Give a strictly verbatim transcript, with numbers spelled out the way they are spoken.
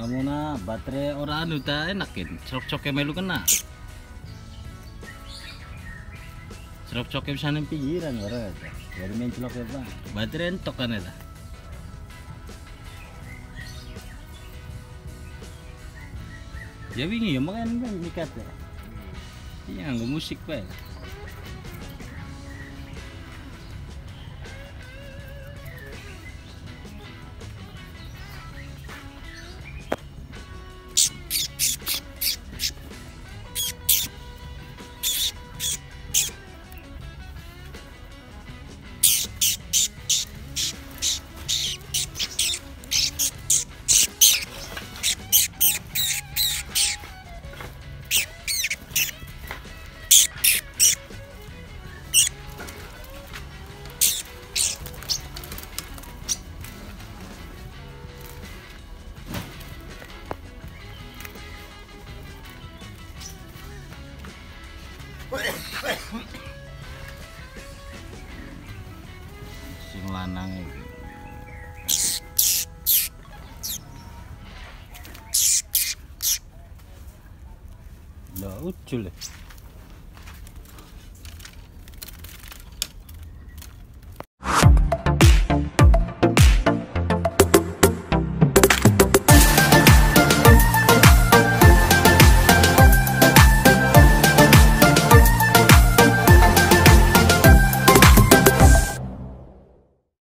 kamu na baterai orang anu ta enakin serok-coke melu kena serok-coke bisa nang pinggiran orang eta dari main celok ya Pak baterai entok kan eta ya wingi ya makan kan mikat ya iya nggak musik Pak sing lanang iki lho ucul